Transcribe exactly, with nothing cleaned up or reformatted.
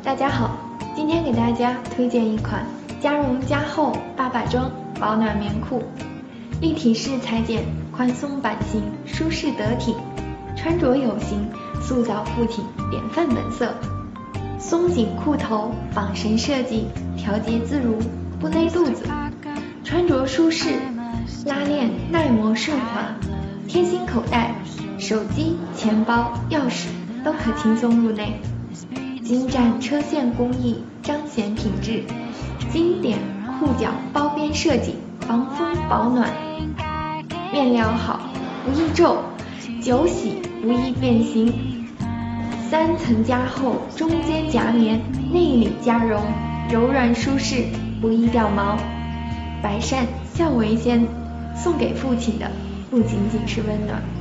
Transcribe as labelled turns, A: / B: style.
A: 大家好，今天给大家推荐一款加绒加厚爸爸装保暖棉裤，立体式裁剪，宽松版型，舒适得体，穿着有型，塑造父亲典范本色。松紧裤头，绑绳设计，调节自如，不勒肚子，穿着舒适，拉链耐磨顺滑，贴心口袋，手机、钱包、钥匙都可轻松入内。精湛车线工艺彰显品质，经典裤脚包边设计，防风保暖，面料好不易皱，久洗不易变形，三层加厚，中间夹棉，内里加绒，柔软舒适，不易掉毛。百善孝为先，送给父亲的不仅仅是温暖。